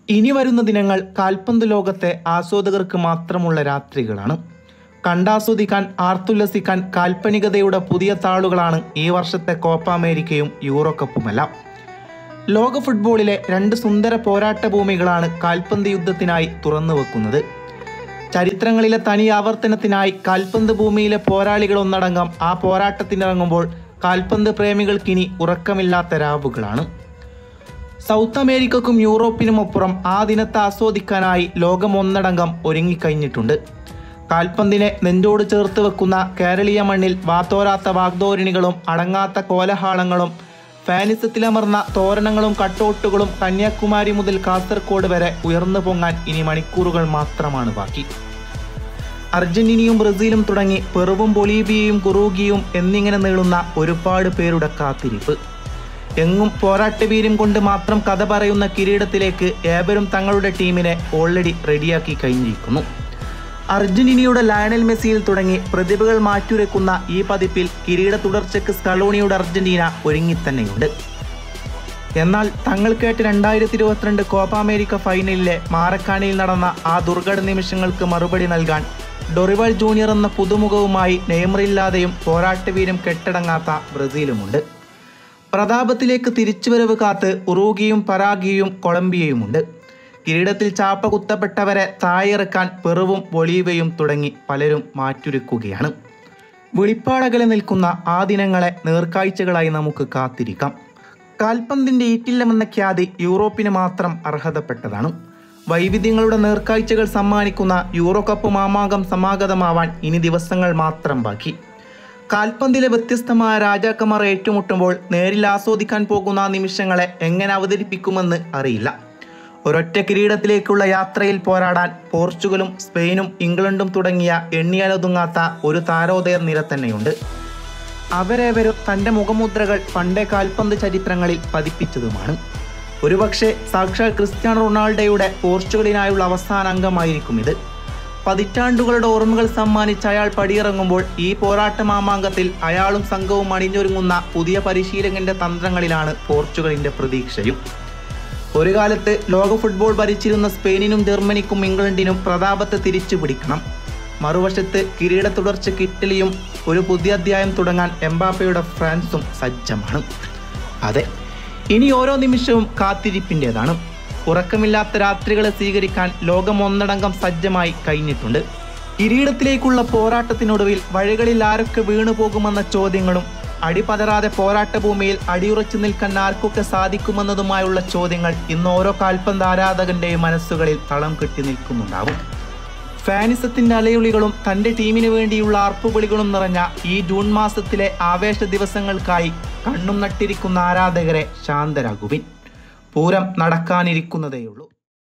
ഇനി വരുന്ന ദിനങ്ങൾ കാൽപന്ത് ലോകത്തെ ആസ്വാദകർക്ക് മാത്രമുള്ള രാത്രികളാണ്. കണ്ടാസ്വദിക്കാൻ, ആർത്തുല്ലസിക്കാൻ കാൽപ്പനികതയുടെ പുതിയ താളുകളാണ് ഈ വർഷത്തെ കോപ്പ അമേരിക്കയും യൂറോ കപ്പുമെല്ലാം. ലോക ഫുട്ബോളിലെ രണ്ട് സുന്ദര പോരാട്ട ഭൂമികളാണ് കാൽപന്ത് യുദ്ധത്തിനായി തുറന്നു വെക്കുന്നത്. ചരിത്രങ്ങളിലെ തനി ആവർത്തനത്തിനായി കാൽപന്ത് ഭൂമിയിലെ പോരാളികൾ ഒന്നടങ്കം ആ പോരാട്ടത്തിനിറങ്ങുമ്പോൾ കാൽപന്ത് പ്രേമികൾക്കിനി ഉറക്കമില്ലാത്ത രാവുകളാണ്. സൗത്ത് അമേരിക്കക്കും യൂറോപ്പിനുമപ്പുറം ആ ദിനത്തെ ആസ്വദിക്കാനായി ലോകം ഒന്നടങ്കം ഒരുങ്ങിക്കഴിഞ്ഞിട്ടുണ്ട്. കാൽപന്തിനെ നെഞ്ചോട് ചേർത്ത് വെക്കുന്ന കേരളീയ മണ്ണിൽ വാത്തോരാത്ത വാഗ്ദോരണികളും അടങ്ങാത്ത കോലാഹലങ്ങളും ഫാനിസത്തിലമർന്ന തോരണങ്ങളും കട്ടൗട്ടുകളും കന്യാകുമാരി മുതൽ കാസർഗോഡ് വരെ ഉയർന്നു പൊങ്ങാൻ ഇനി മണിക്കൂറുകൾ മാത്രമാണ് ബാക്കി. അർജന്റീനയും ബ്രസീലും തുടങ്ങി പെറുവും ബൊളീവിയയും കുറൂഗിയും എന്നിങ്ങനെ നീളുന്ന ഒരുപാട് പേരുടെ കാത്തിരിപ്പ്. എങ്ങും പോരാട്ടവീര്യം കൊണ്ട് മാത്രം കഥ പറയുന്ന കിരീടത്തിലേക്ക് ഏവരും തങ്ങളുടെ ടീമിനെ ഓൾറെഡി റെഡിയാക്കി കഴിഞ്ഞിരിക്കുന്നു. അർജന്റീനയുടെ ലയണൽ മെസ്സിയിൽ തുടങ്ങി പ്രതിഭകൾ മാറ്റുരയ്ക്കുന്ന ഈ പതിപ്പിൽ കിരീട തുടർച്ചയ്ക്ക് സ്കലോണിയുടെ അർജന്റീന ഒരുങ്ങിത്തന്നെയുണ്ട്. എന്നാൽ തങ്ങൾ കേട്ട 2022 കോപ്പ അമേരിക്ക ഫൈനലിലെ മാറക്കാനയിൽ നടന്ന ആ ദുർഘട നിമിഷങ്ങൾക്ക് മറുപടി നൽകാൻ ഡൊറിവൽ ജൂനിയർ എന്ന പുതുമുഖവുമായി നെയ്മറില്ലാതെയും പോരാട്ടവീര്യം കെട്ടടങ്ങാത്ത ബ്രസീലുമുണ്ട്. പ്രതാപത്തിലേക്ക് തിരിച്ചുവരവ് കാത്ത് ഉറൂഗിയും പരാഗ്വേയും കൊളംബിയയുമുണ്ട്. കിരീടത്തിൽ ചാപ്പ കുത്തപ്പെട്ടവരെ താഴെയിറക്കാൻ പെറുവും ബൊളീവിയയും തുടങ്ങി പലരും മാറ്റുരയ്ക്കുകയാണ്. വെളിപ്പാടകലെ നിൽക്കുന്ന ആ ദിനങ്ങളെ നേർക്കാഴ്ചകളായി നമുക്ക് കാത്തിരിക്കാം. കാൽപന്തിൻ്റെ ഈറ്റില്ലമെന്ന ഖ്യാതി യൂറോപ്പിന് മാത്രം അർഹതപ്പെട്ടതാണ്. വൈവിധ്യങ്ങളുടെ നേർക്കാഴ്ചകൾ സമ്മാനിക്കുന്ന യൂറോ കപ്പ് മാമാങ്കം സമാഗതമാവാൻ ഇനി ദിവസങ്ങൾ മാത്രം ബാക്കി. കാൽപന്തിലെ വ്യത്യസ്തമായ രാജാക്കന്മാർ ഏറ്റുമുട്ടുമ്പോൾ നേരിൽ ആസ്വദിക്കാൻ പോകുന്ന നിമിഷങ്ങളെ എങ്ങനെ അവതരിപ്പിക്കുമെന്ന് അറിയില്ല. ഒരൊറ്റ കിരീടത്തിലേക്കുള്ള യാത്രയിൽ പോരാടാൻ പോർച്ചുഗലും സ്പെയിനും ഇംഗ്ലണ്ടും തുടങ്ങിയ എണ്ണിയാലൊതുങ്ങാത്ത ഒരു താരോദയ നിര തന്നെയുണ്ട്. അവരേവരും തൻ്റെ മുഖമുദ്രകൾ പണ്ടേ കാൽപന്ത് ചരിത്രങ്ങളിൽ പതിപ്പിച്ചതുമാണ്. ഒരുപക്ഷെ സാക്ഷാൽ ക്രിസ്ത്യാനോ റൊണാൾഡോയുടെ പോർച്ചുഗലിനായുള്ള അവസാന അംഗമായിരിക്കും ഇത്. പതിറ്റാണ്ടുകളുടെ ഓർമ്മകൾ സമ്മാനിച്ച് അയാൾ പടിയിറങ്ങുമ്പോൾ ഈ പോരാട്ട മാമാങ്കത്തിൽ അയാളും സംഘവും അണിഞ്ഞൊരുങ്ങുന്ന പുതിയ പരിശീലകന്റെ തന്ത്രങ്ങളിലാണ് പോർച്ചുഗലിന്റെ പ്രതീക്ഷയും. ഒരു കാലത്ത് ലോക ഫുട്ബോൾ ഭരിച്ചിരുന്ന സ്പെയിനിനും ജർമ്മനിക്കും ഇംഗ്ലണ്ടിനും പ്രതാപത്തെ തിരിച്ചു പിടിക്കണം. മറുവശത്ത് കിരീട തുടർച്ചയ്ക്ക് ഇറ്റലിയും ഒരു പുതിയ അധ്യായം തുടങ്ങാൻ എംബാപ്പയുടെ ഫ്രാൻസും സജ്ജമാണ്. അതെ, ഇനി ഓരോ നിമിഷവും കാത്തിരിപ്പിൻ്റെതാണ്. ഉറക്കമില്ലാത്ത രാത്രികളെ സ്വീകരിക്കാൻ ലോകം ഒന്നടങ്കം സജ്ജമായി കഴിഞ്ഞിട്ടുണ്ട്. കിരീടത്തിലേക്കുള്ള പോരാട്ടത്തിനൊടുവിൽ വഴികളിൽ ആരൊക്കെ വീണു പോകുമെന്ന ചോദ്യങ്ങളും അടിപതറാതെ പോരാട്ട ഭൂമിയിൽ അടിയുറച്ചു നിൽക്കാൻ ആർക്കൊക്കെ സാധിക്കുമെന്നതുമായുള്ള ചോദ്യങ്ങൾ ഇന്ന് ഓരോ കാൽപന്ത് ആരാധകന്റെയും മനസ്സുകളിൽ തളം കെട്ടി നിൽക്കുന്നുണ്ടാവും. ഫാനിസത്തിന്റെ അലയൊളികളും തൻ്റെ ടീമിന് വേണ്ടിയുള്ള ആർപ്പുവിളികളും നിറഞ്ഞ ഈ ജൂൺ മാസത്തിലെ ആവേശ ദിവസങ്ങൾക്കായി കണ്ണും നട്ടിരിക്കുന്ന ആരാധകരെ ശാന്തരാകുവിൻ. പൂരം നടക്കാനിരിക്കുന്നതേയുള്ളൂ.